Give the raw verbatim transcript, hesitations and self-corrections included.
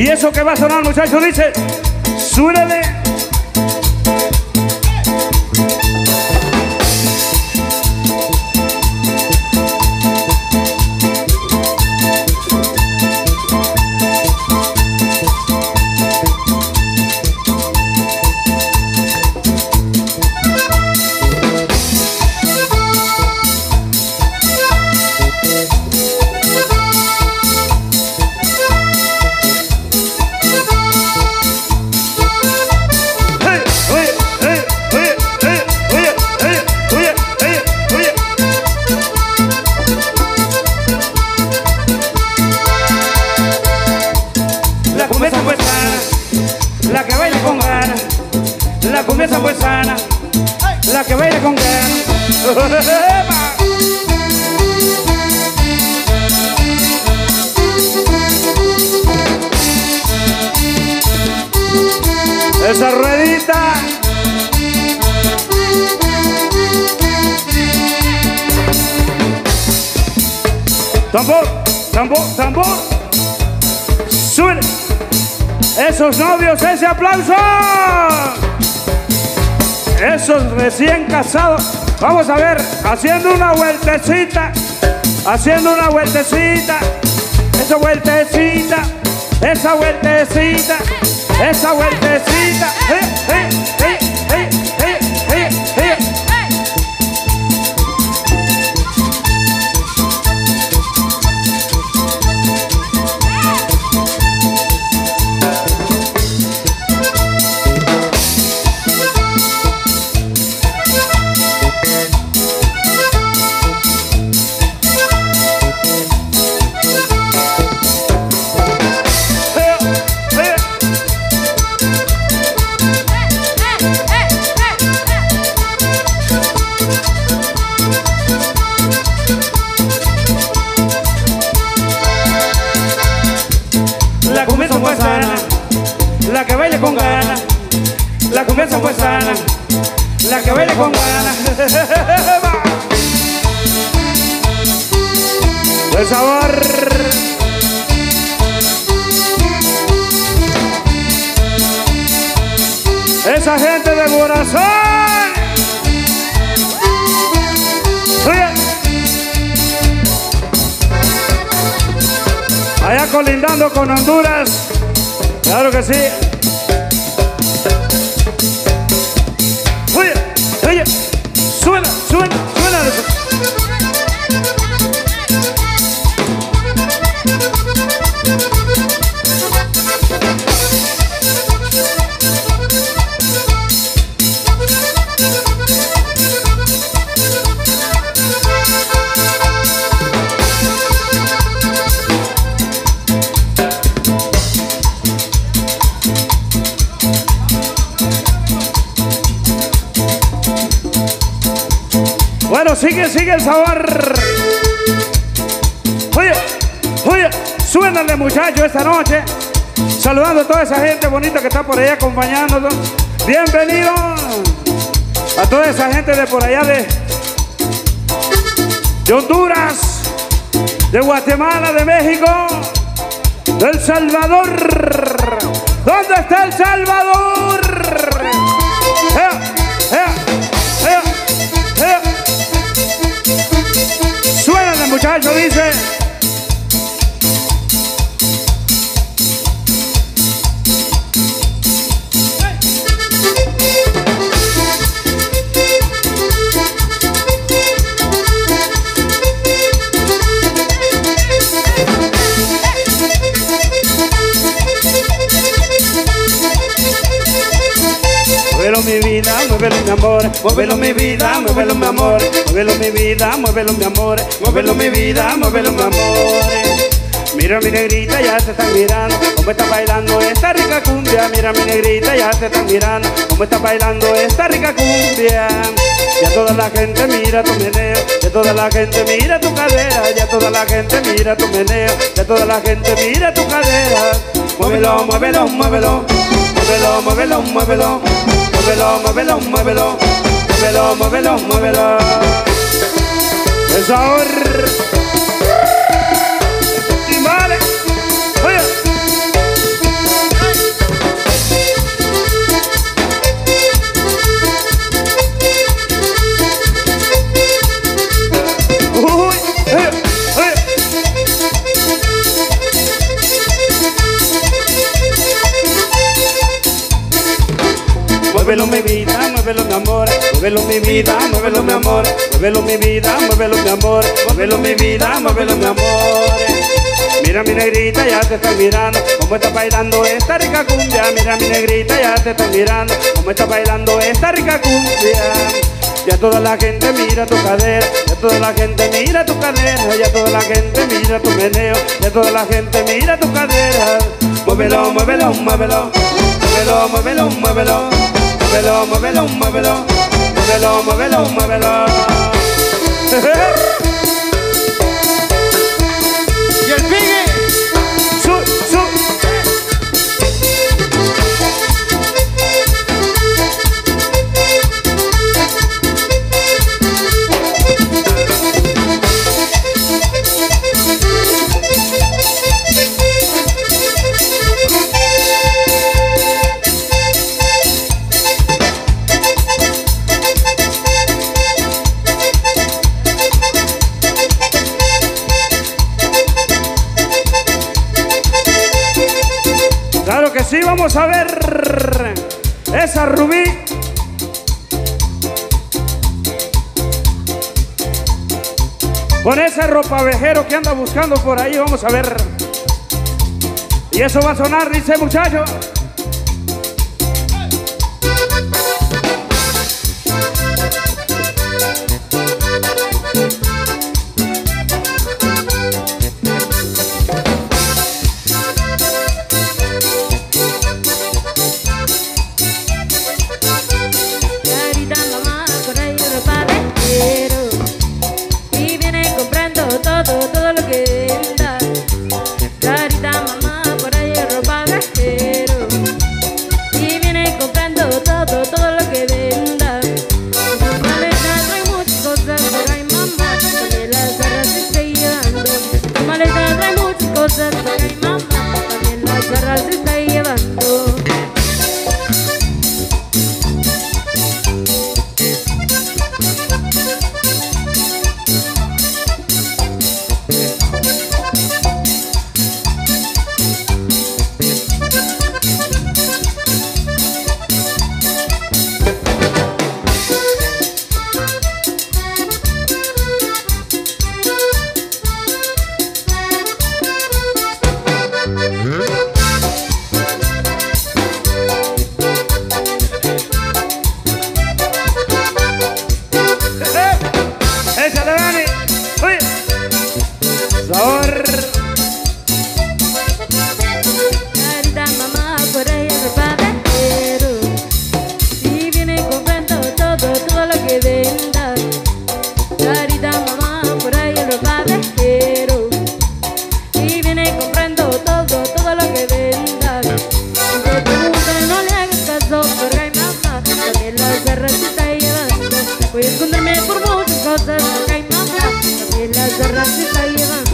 Y eso que va a sonar, muchachos, dice, súrele. Esa pues sana, la que baila con ganas. Esa ruedita. Tambor, tambor, tambor. Sube. Esos novios, ese aplauso. Esos recién casados, vamos a ver, haciendo una vueltecita, haciendo una vueltecita, esa vueltecita, esa vueltecita, esa vueltecita, hey, hey, hey, hey, hey, hey, hey. La que baile con ganas, la conversa fue sana, la que baile con ganas. El sabor. Esa gente de corazón. Allá colindando con Honduras. Claro que sí. Oye, oye, suena, suena, suena. Bueno, sigue, sigue el sabor. Oye, oye, suénale muchachos esta noche. Saludando a toda esa gente bonita que está por allá acompañándonos. Bienvenido a toda esa gente de por allá de, de Honduras, de Guatemala, de México, de El Salvador. ¿Dónde está El Salvador? ¡Eh, eh, eh, eh! Suénale muchachos, dice. Muévelo mi vida, muévelo mi amor, muévelo mi vida, muévelo mi amor, muévelo mi vida, muévelo mi amor, muévelo mi vida, muévelo mi amor. Mira mi negrita, ya te están mirando, cómo está bailando esta rica cumbia. Mira mi negrita, ya te están mirando, cómo está bailando esta rica cumbia. Ya toda la gente mira tu meneo, ya toda la gente mira tu cadera, ya toda la gente mira tu meneo, ya toda la gente mira tu cadera. Muévelo, muévelo, muévelo, muévelo, muévelo, muévelo. Muévelo, muévelo, muévelo, muévelo, muévelo, muévelo. El sabor. Y vale. Oye. muévelo mi vida, muévelo mi amor, muévelo mi vida, muévelo mi amor, muévelo mi vida, muévelo mi amor, muévelo mi vida, muévelo mi amor. Mira mi negrita, ya te estoy mirando, cómo está bailando esta rica cumbia. Mira mi negrita, ya te estoy mirando, cómo está bailando esta rica cumbia. Ya toda la gente mira tu cadera, ya toda la gente mira tu cadera, ya toda la gente mira tu meneo, ya toda la gente mira tu cadera. Muévelo, muévelo, muévelo, muévelo, muévelo, muévelo, muévelo, muévelo, muévelo, muévelo, muévelo, muévelo. Y el pique. Su, su. Claro que sí, vamos a ver esa Rubí. Con ese ropavejero que anda buscando por ahí, vamos a ver. Y eso va a sonar, dice muchacho. Voy a esconderme por muchas cosas, porque hay mamá, también la zarra se está llevando.